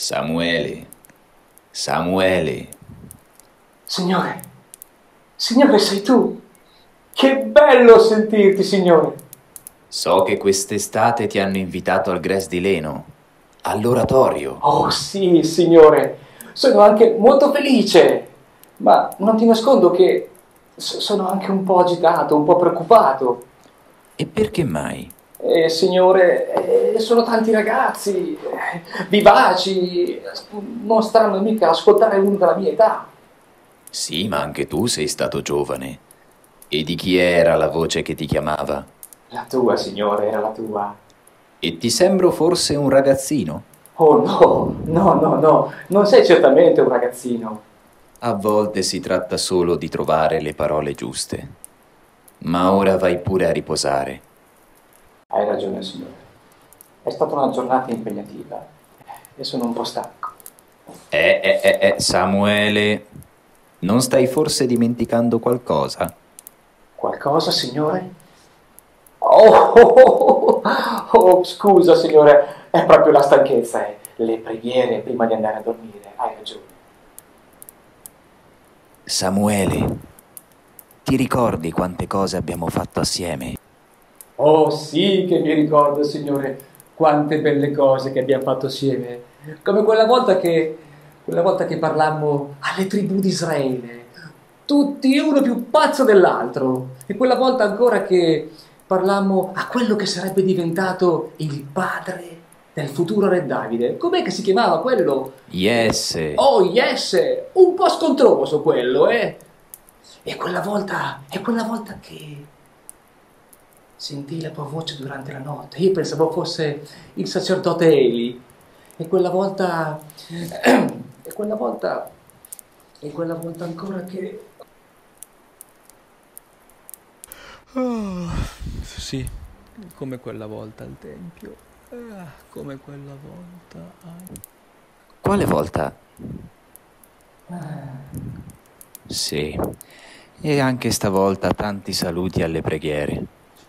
Samuele, Samuele, Signore, Signore, sei tu. Che bello sentirti, Signore. so che quest'estate ti hanno invitato al Gres di Leno, all'oratorio. Oh sì, Signore, sono anche molto felice, ma non ti nascondo che sono anche un po' agitato, un po' preoccupato. E perché mai? Signore, sono tanti ragazzi, vivaci, non staranno mica a ascoltare uno della mia età. Sì, ma anche tu sei stato giovane. E di chi era la voce che ti chiamava? La tua, Signore, era la tua. E ti sembro forse un ragazzino? Oh no, no, no, no, non sei certamente un ragazzino. A volte si tratta solo di trovare le parole giuste. Ma ora vai pure a riposare. Hai ragione, Signore. È stata una giornata impegnativa e sono un po' stanco. Samuele, non stai forse dimenticando qualcosa? Qualcosa, Signore? Oh, oh, oh, oh, scusa, Signore, è proprio la stanchezza e le preghiere prima di andare a dormire. Hai ragione. Samuele, ti ricordi quante cose abbiamo fatto assieme? Oh sì che mi ricordo, Signore, quante belle cose che abbiamo fatto assieme. Come quella volta che parlammo alle tribù di Israele, tutti uno più pazzo dell'altro. E quella volta ancora che parlammo a quello che sarebbe diventato il padre del futuro re Davide. Com'è che si chiamava quello? Yes. Oh, yes! Un po' scontroso quello, eh? E quella volta che sentii la tua voce durante la notte. Io pensavo fosse il sacerdote Eli. E quella volta... e quella volta... e quella volta ancora che... Sì, come quella volta al tempio. Come quella volta. Quale volta? Sì, e anche stavolta tanti saluti alle preghiere.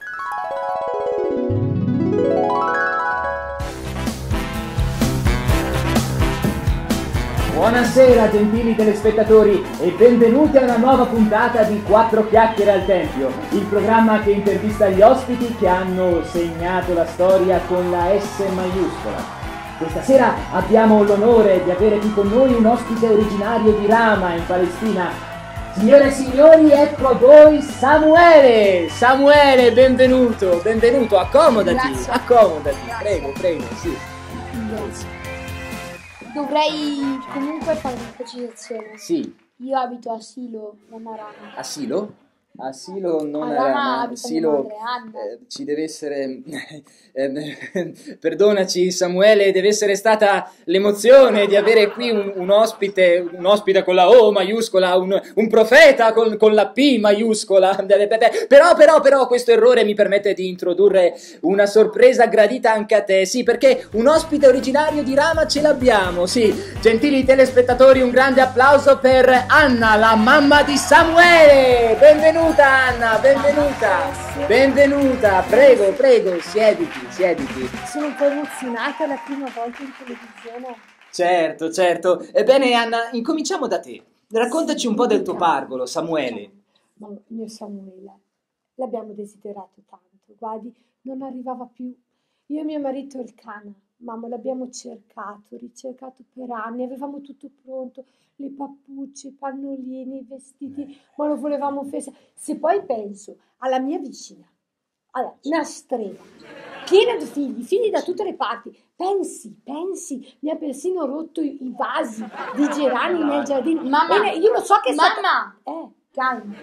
Buonasera gentili telespettatori e benvenuti a una nuova puntata di Quattro Chiacchiere al Tempio, il programma che intervista gli ospiti che hanno segnato la storia con la S maiuscola. Questa sera abbiamo l'onore di avere qui con noi un ospite originario di Rama in Palestina. Signore e signori, ecco a voi Samuele! Samuele, benvenuto, benvenuto, accomodati, Grazie. accomodati, Grazie. prego, sì. Grazie. Dovrei comunque fare una precisazione. Sì, Io abito a Silo, non a Rama. Asilo? Asilo non A era, Rama ma abita mia Silo madre, Anna. ci deve essere, perdonaci Samuele, deve essere stata l'emozione di avere qui un ospite con la O maiuscola, un profeta con la P maiuscola, però questo errore mi permette di introdurre una sorpresa gradita anche a te, sì, perché un ospite originario di Rama ce l'abbiamo, sì, gentili telespettatori, un grande applauso per Anna, la mamma di Samuele, benvenuta Anna, benvenuta, prego, siediti. Sono un po' emozionata, è la prima volta in televisione. Certo, ebbene Anna, incominciamo da te, raccontaci un po' del tuo pargolo, Samuele. Ma mio Samuele, l'abbiamo desiderato tanto, guardi, non arrivava più. Io e mio marito il Cana, mamma, l'abbiamo ricercato per anni, avevamo tutto pronto, le pappucce, i pannolini, i vestiti, ma lo volevamo festa. Se poi penso alla mia vicina, allora, una strega, piena di figli da tutte le parti, pensi, mi ha persino rotto i vasi di gerani nel giardino. Mamma, Io lo so che è stato... mamma! Calma.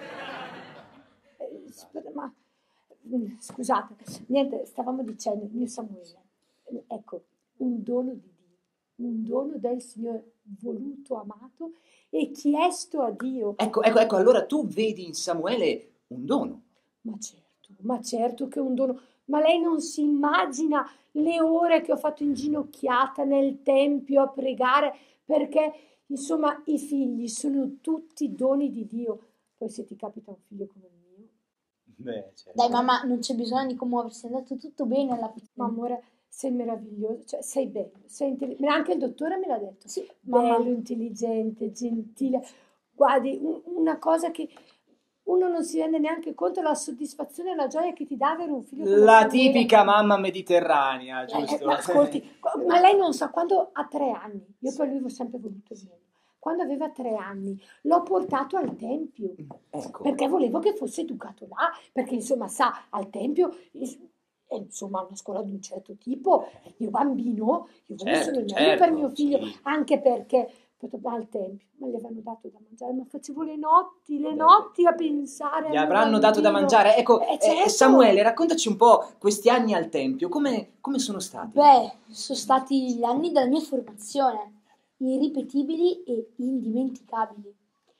Ma scusate, niente, stavamo dicendo, mio Samuele, ecco, un dono di Dio, un dono del Signore voluto, amato e chiesto a Dio. Ecco, allora tu vedi in Samuele un dono. Ma certo che è un dono, ma lei non si immagina le ore che ho fatto inginocchiata nel tempio a pregare, perché insomma i figli sono tutti doni di Dio. Poi se ti capita un figlio come il mio, Beh, certo. Dai mamma, non c'è bisogno di commuoversi, è andato tutto bene alla fine. Ma amore, sei meraviglioso, cioè sei bello, sei intelligente. Anche il dottore me l'ha detto. Sì, Bello, mamma. intelligente, gentile. Guardi, una cosa che uno non si rende neanche conto, la soddisfazione e la gioia che ti dà avere un figlio come La Samuele. tipica mamma mediterranea, giusto? Ma ascolti, ma lei non sa, quando ha 3 anni, io poi lui ho sempre voluto il mondo, quando aveva 3 anni l'ho portato al tempio, Ecco. perché volevo che fosse educato là, perché insomma sa, al tempio è insomma una scuola di un certo tipo, il mio bambino, io voglio Certo, solo il meglio certo, per mio figlio, sì. anche perché poi va al tempio, ma gli avevano dato da mangiare, ma facevo le notti a pensare al Gli mio avranno dato da bambino. mangiare. Ecco, Certo. Samuele, raccontaci un po' questi anni al Tempio, come sono stati? Beh, sono stati gli anni della mia formazione, irripetibili e indimenticabili.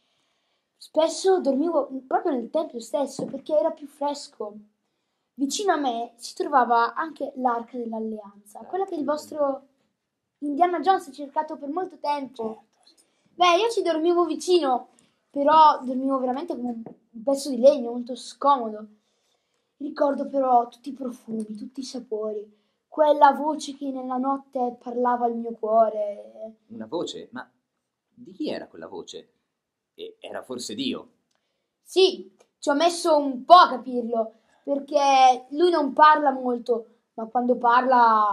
Spesso dormivo proprio nel tempio stesso perché era più fresco. Vicino a me si trovava anche l'Arca dell'Alleanza, quella che il vostro Indiana Jones ha cercato per molto tempo. Beh, io ci dormivo vicino, però dormivo veramente come un pezzo di legno, molto scomodo. Ricordo però tutti i profumi, tutti i sapori, quella voce che nella notte parlava al mio cuore. Una voce? Ma di chi era quella voce? Era forse Dio? Sì, ci ho messo un po' a capirlo, perché lui non parla molto, ma quando parla...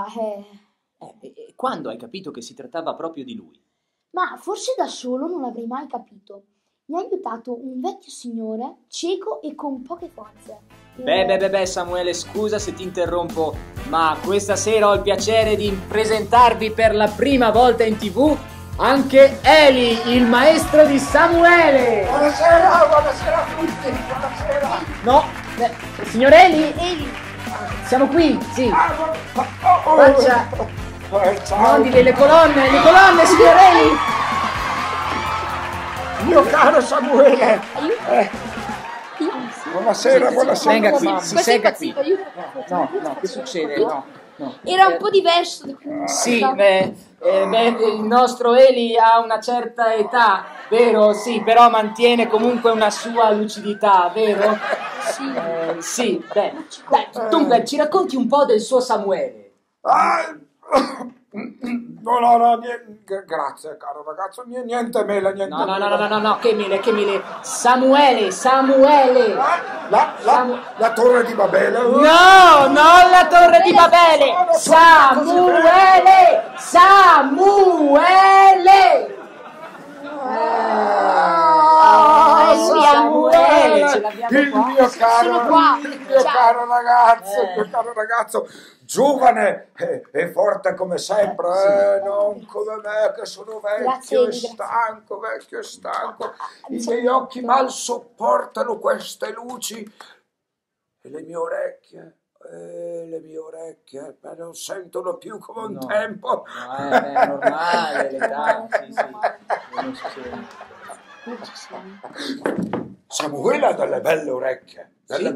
E quando hai capito che si trattava proprio di lui? Ma forse da solo non l'avrei mai capito. Mi ha aiutato un vecchio signore, cieco e con poche forze. Beh, Samuele, scusa se ti interrompo, ma questa sera ho il piacere di presentarvi per la prima volta in TV anche Eli, il maestro di Samuele. Buonasera a tutti, buonasera. No, signor Eli, Eli, siamo qui, sì. Oh, Faccia, ciao, mondi le colonne, signor Eli. mio caro Samuele. Buonasera, Venga qui, mamma. si segga qui. aiuto. No, che succede? No. Era un po' diverso da come Sì, pensavo. il nostro Eli ha una certa età, vero? Sì, però mantiene comunque una sua lucidità, vero? Sì, beh. Dai, dunque, ci racconti un po' del suo Samuele. No, grazie caro ragazzo, niente mele, niente mele. No, che mele. Samuele. La torre di Babele. No, non la torre di Babele. Samuele. Samuele, ce l'abbiamo Il qua. mio Sono qua. caro ragazzo, giovane e forte come sempre, non come me che sono Grazie, vecchio e grazie. stanco. I miei occhi mal sopportano queste luci e le mie orecchie. Non sentono più come un tempo. È normale l'età, sì. Samuele ha delle belle orecchie,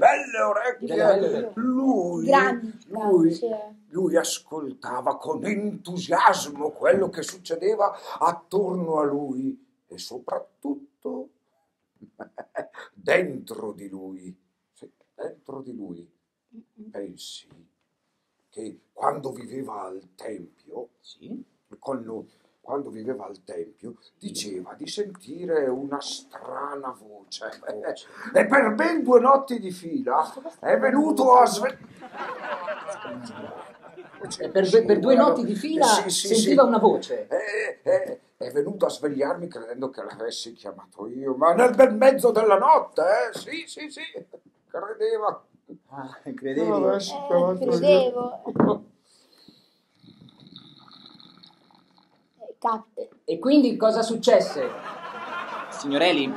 Grandi, Lui ascoltava con entusiasmo quello che succedeva attorno a lui e soprattutto dentro di lui. Sì, dentro di lui. Pensi che quando viveva al tempio, diceva di sentire una strana voce. E per ben 2 notti di fila è venuto a Per 2 notti di fila sentiva una voce. È venuto a svegliarmi credendo che l'avessi chiamato io, ma nel bel mezzo della notte, sì, credeva. Credevi? credevo. E quindi cosa successe? Signorelli?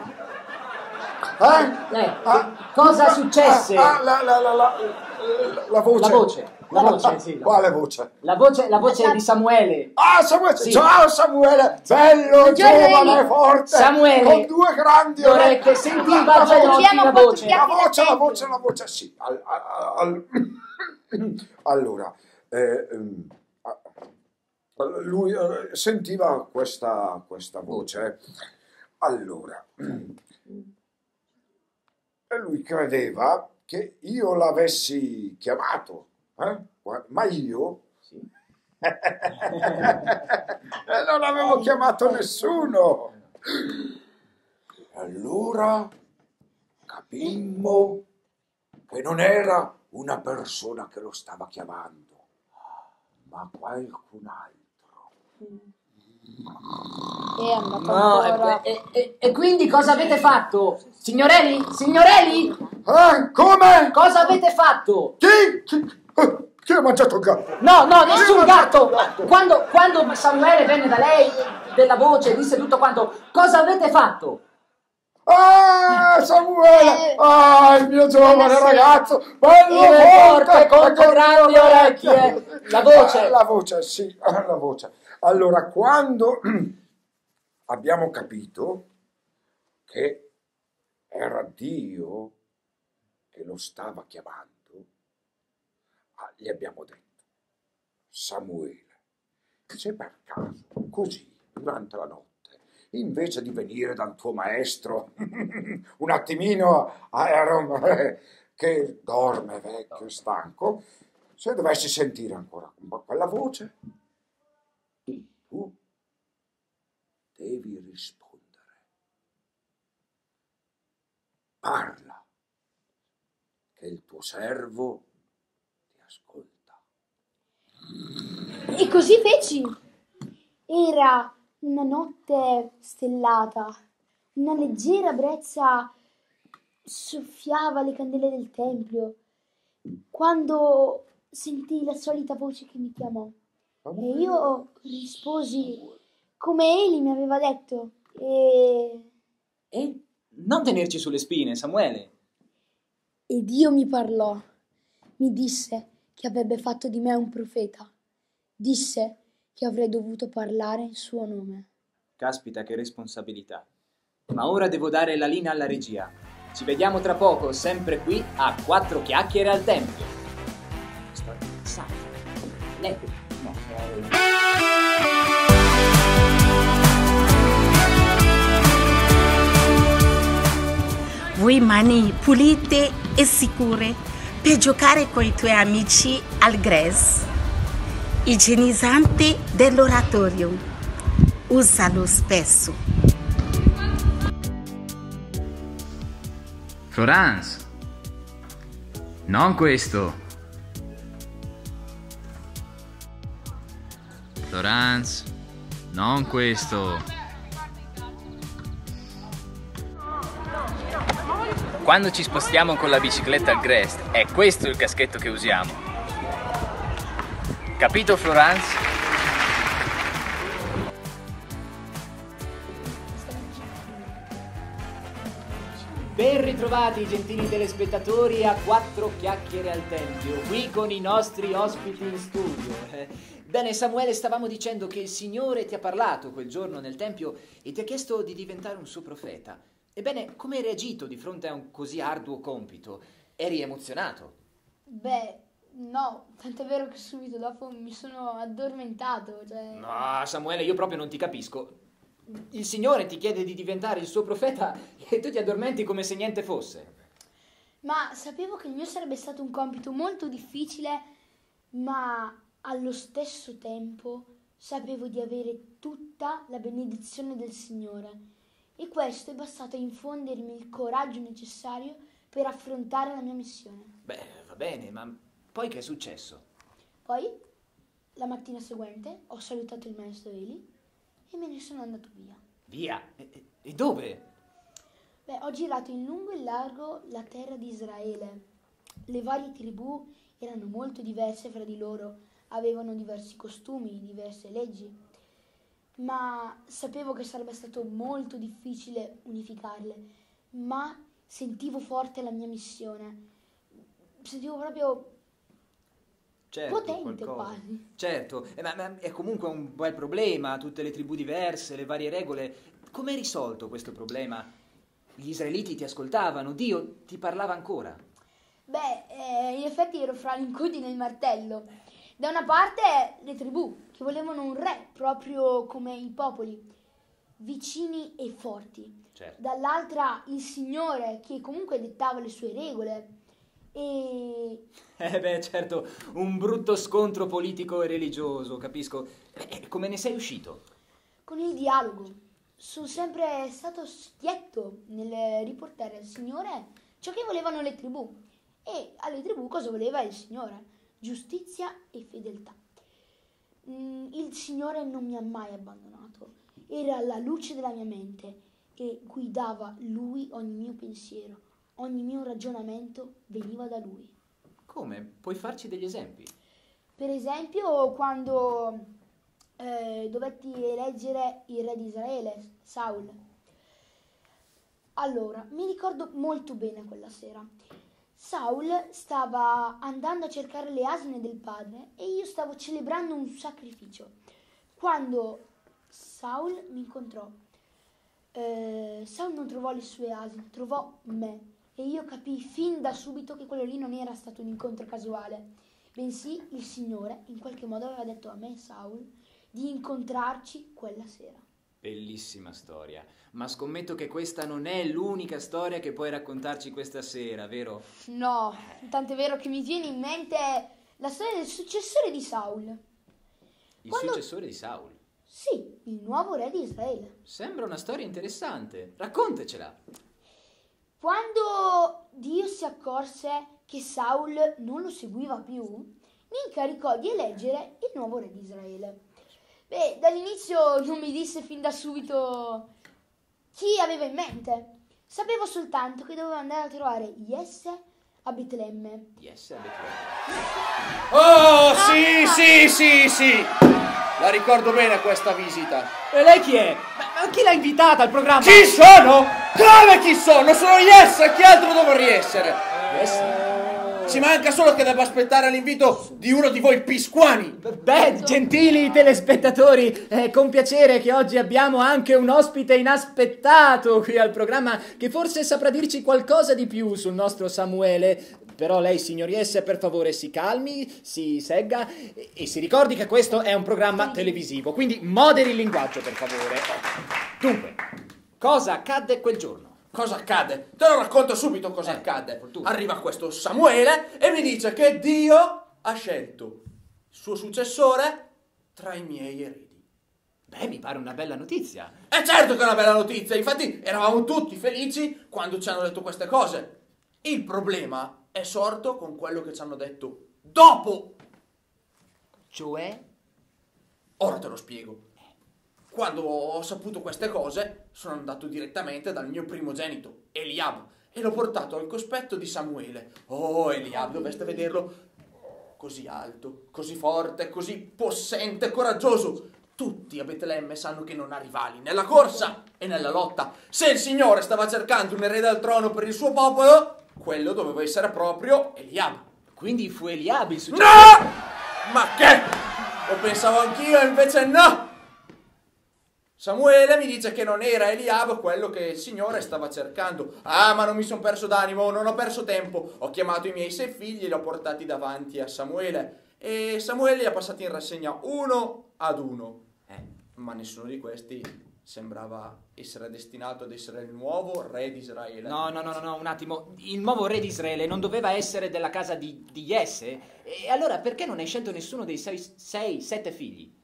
Cosa successe? La voce. La voce, sì. Quale voce? La voce di Samuele. Samuele. Sì. Ciao Samuele, bello, giovane, Eli. forte, Samuele. con 2 grandi Orecchie, sentiva già Chiama la un po' voce. tutti La voce, sì. Allora, lui sentiva questa voce. Allora, e lui credeva che io l'avessi chiamato, ma io Sì. non avevo chiamato nessuno. Allora capimmo che non era una persona che lo stava chiamando, ma qualcun altro. È andato No, ancora. e quindi cosa avete fatto? Signorelli? Signorelli? Come? Cosa avete fatto? Chi ha mangiato il gatto? No, nessun gatto! Quando Samuele venne da lei, della voce, disse tutto quanto, cosa avete fatto? Samuele! Il mio giovane ragazzo! Bello forte, con grandi orecchie! La voce! La voce, sì, la voce. Allora, quando abbiamo capito che era Dio che lo stava chiamando, gli abbiamo detto: Samuele, se per caso, così, durante la notte, invece di venire dal tuo maestro un attimino che dorme vecchio e stanco, se dovessi sentire ancora quella voce, tu devi rispondere. Parla, che il tuo servo ti ascolta. E così feci. Era una notte stellata, una leggera brezza soffiava le candele del tempio, quando sentii la solita voce che mi chiamò. E io risposi come egli mi aveva detto. E non tenerci sulle spine, Samuele. E Dio mi parlò. Mi disse che avrebbe fatto di me un profeta. Disse che avrei dovuto parlare in suo nome. Caspita, che responsabilità. Ma ora devo dare la linea alla regia. Ci vediamo tra poco, sempre qui a 4 chiacchiere al tempio. Lei? No. Vuoi mani pulite e sicure per giocare con i tuoi amici al grass? Igienizzante dell'oratorio. Usalo spesso. Florence, non questo. Florence, non questo. Quando ci spostiamo con la bicicletta al Grest, è questo il caschetto che usiamo. Capito, Florence? Ben ritrovati, gentili telespettatori, a 4 chiacchiere al tempio, qui con i nostri ospiti in studio. Bene, Samuele, stavamo dicendo che il Signore ti ha parlato quel giorno nel tempio e ti ha chiesto di diventare un suo profeta. Ebbene, come hai reagito di fronte a un così arduo compito? Eri emozionato? Beh, no, tant'è vero che subito dopo mi sono addormentato. No, Samuele, io proprio non ti capisco. Il Signore ti chiede di diventare il suo profeta e tu ti addormenti come se niente fosse. Ma sapevo che il mio sarebbe stato un compito molto difficile, ma allo stesso tempo sapevo di avere tutta la benedizione del Signore. E questo è bastato a infondermi il coraggio necessario per affrontare la mia missione. Beh, va bene, ma poi che è successo? Poi, la mattina seguente, ho salutato il maestro Eli e me ne sono andato via. Via? E dove? Beh, ho girato in lungo e in largo la terra di Israele. Le varie tribù erano molto diverse fra di loro, avevano diversi costumi, diverse leggi. Ma sapevo che sarebbe stato molto difficile unificarle, ma sentivo forte la mia missione. Sentivo proprio potente quasi. Certo, ma è comunque un bel problema, tutte le tribù diverse, le varie regole. Come hai risolto questo problema? Gli israeliti ti ascoltavano, Dio ti parlava ancora? Beh, in effetti ero fra l'incudine e il martello. Da una parte le tribù, che volevano un re, proprio come i popoli, vicini e forti. Certo. Dall'altra il Signore, che comunque dettava le sue regole. E Beh, certo, un brutto scontro politico e religioso, capisco. Come ne sei uscito? con il dialogo sono sempre stato schietto nel riportare al Signore ciò che volevano le tribù. E alle tribù cosa voleva il Signore? Giustizia e fedeltà. Il Signore non mi ha mai abbandonato, era la luce della mia mente e guidava Lui ogni mio pensiero, ogni mio ragionamento veniva da Lui. Come? Puoi farci degli esempi? Per esempio, quando dovetti eleggere il re di Israele, Saul. Allora, mi ricordo molto bene quella sera. Saul stava andando a cercare le asine del padre e io stavo celebrando un sacrificio. Quando Saul mi incontrò, Saul non trovò le sue asine, trovò me. E io capii fin da subito che quello lì non era stato un incontro casuale, bensì il Signore in qualche modo aveva detto a me, Saul, di incontrarci quella sera. Bellissima storia, ma scommetto che questa non è l'unica storia che puoi raccontarci questa sera, vero? No, tant'è vero che mi viene in mente la storia del successore di Saul. Successore di Saul? Sì, il nuovo re di Israele. Sembra una storia interessante, raccontacela. Quando Dio si accorse che Saul non lo seguiva più, mi incaricò di eleggere il nuovo re di Israele. Beh, dall'inizio non mi disse fin da subito chi aveva in mente. Sapevo soltanto che dovevo andare a trovare Jesse a Betlemme. Jesse a Betlemme. Oh, sì. La ricordo bene questa visita. E lei chi è? Ma chi l'ha invitata al programma? Chi sono? Come chi sono? Sono Yes, chi altro dovrei essere? Yes? Ci manca solo che debba aspettare l'invito di uno di voi pisquani. Beh, gentili telespettatori, è con piacere che oggi abbiamo anche un ospite inaspettato qui al programma che forse saprà dirci qualcosa di più sul nostro Samuele. Però lei, signor Jesse, per favore si calmi, si segga e si ricordi che questo è un programma televisivo, quindi moderi il linguaggio, per favore. Dunque, cosa accadde quel giorno? Cosa accade? Te lo racconto subito cosa accadde. Arriva questo Samuele e mi dice che Dio ha scelto il suo successore tra i miei eredi. Beh, mi pare una bella notizia. E certo che è una bella notizia, infatti eravamo tutti felici quando ci hanno detto queste cose. Il problema è sorto con quello che ci hanno detto dopo. Cioè? Ora te lo spiego. Quando ho saputo queste cose, sono andato direttamente dal mio primogenito, Eliab, e l'ho portato al cospetto di Samuele. Oh, Eliab, dovreste vederlo così alto, così forte, così possente, coraggioso. Tutti a Betlemme sanno che non ha rivali nella corsa e nella lotta. Se il Signore stava cercando un erede al trono per il suo popolo, quello doveva essere proprio Eliab. Quindi fu Eliab il successore? No! Ma che? Lo pensavo anch'io e invece no! Samuele mi dice che non era Eliab quello che il Signore stava cercando. Ah, ma non mi sono perso d'animo, non ho perso tempo. Ho chiamato i miei 6 figli e li ho portati davanti a Samuele. E Samuele li ha passati in rassegna uno ad uno. Ma nessuno di questi sembrava essere destinato ad essere il nuovo re di Israele. No, un attimo. Il nuovo re di Israele non doveva essere della casa di Jesse? E allora perché non hai scelto nessuno dei 7 figli?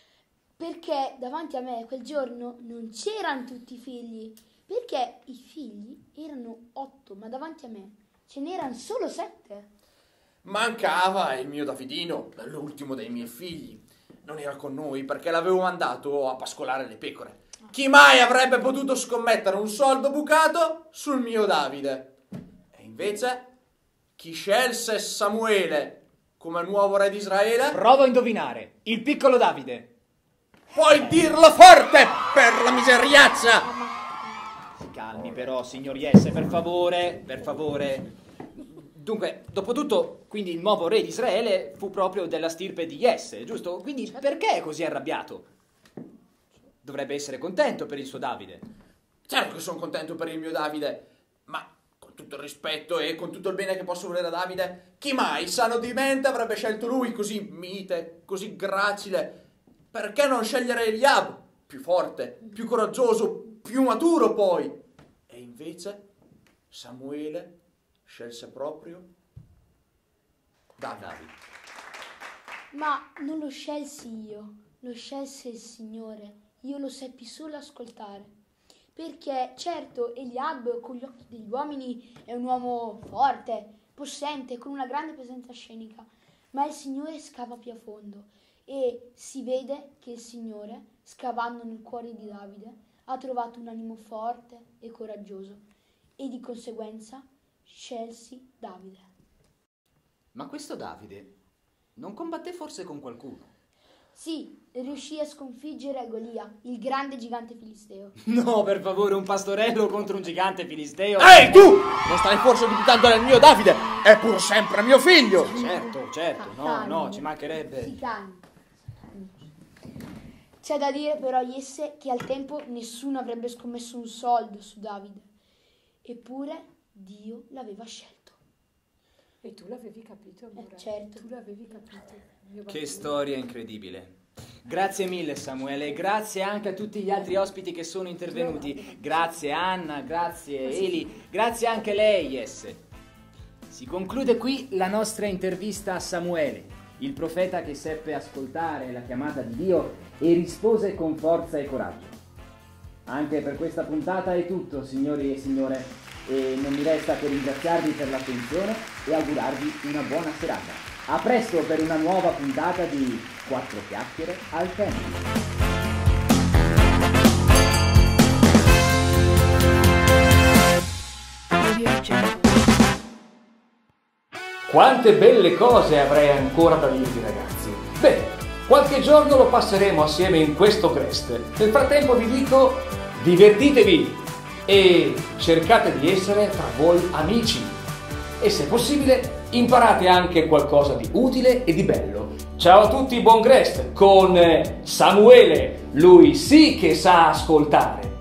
Perché davanti a me quel giorno non c'erano tutti i figli, perché i figli erano 8, ma davanti a me ce n'erano solo 7. Mancava il mio Davidino, l'ultimo dei miei figli. Non era con noi perché l'avevo mandato a pascolare le pecore. Chi mai avrebbe potuto scommettere un soldo bucato sul mio Davide? E invece, chi scelse Samuele come nuovo re di Israele? Provo a indovinare, il piccolo Davide. Puoi dirlo forte, per la miseriazza! Si calmi però, signor Jesse, per favore. Dunque, dopotutto, quindi il nuovo re di Israele fu proprio della stirpe di Jesse, giusto? Quindi perché è così arrabbiato? Dovrebbe essere contento per il suo Davide. Certo che sono contento per il mio Davide, ma con tutto il rispetto e con tutto il bene che posso volere a Davide, chi mai, sano di mente, avrebbe scelto lui così mite, così gracile? Perché non scegliere Eliab, più forte, più coraggioso, più maturo poi? E invece Samuele scelse proprio Davide. Ma non lo scelsi io, lo scelse il Signore. Io lo seppi solo ascoltare. Perché, certo, Eliab con gli occhi degli uomini è un uomo forte, possente, con una grande presenza scenica. Ma il Signore scava più a fondo e si vede che il Signore, scavando nel cuore di Davide, ha trovato un animo forte e coraggioso e di conseguenza scelsi Davide. Ma questo Davide non combatté forse con qualcuno? Sì, riuscì a sconfiggere Golia, il grande gigante filisteo. No, per favore, un pastorello contro un gigante filisteo. Ehi, tu! Non stai forse dubitando del mio Davide? È pur sempre mio figlio! Certo, no, ci mancherebbe. Si calmi. C'è da dire però, Jesse, che al tempo nessuno avrebbe scommesso un soldo su Davide. Eppure Dio l'aveva scelto. E tu l'avevi capito, amore? Certo. Tu l'avevi capito. Che storia incredibile. Grazie mille Samuele, e grazie anche a tutti gli altri ospiti che sono intervenuti. Grazie Anna, grazie Eli, grazie anche lei Jesse. Si conclude qui la nostra intervista a Samuele, il profeta che seppe ascoltare la chiamata di Dio e rispose con forza e coraggio. Anche per questa puntata è tutto, signori e signore, e non mi resta che ringraziarvi per l'attenzione e augurarvi una buona serata. A presto per una nuova puntata di 4 chiacchiere al tempo. Quante belle cose avrei ancora da dirvi, ragazzi. Beh, qualche giorno lo passeremo assieme in questo Grest. Nel frattempo vi dico, divertitevi e cercate di essere tra voi amici. E se possibile, imparate anche qualcosa di utile e di bello. Ciao a tutti, buon Grest con Samuele, lui sì che sa ascoltare.